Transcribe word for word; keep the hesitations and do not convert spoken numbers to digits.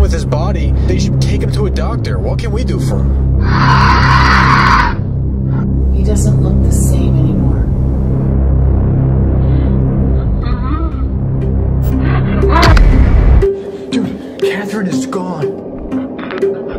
with his body. They should take him to a doctor. What can we do for him? He doesn't look the same anymore. Dude, Catherine is gone.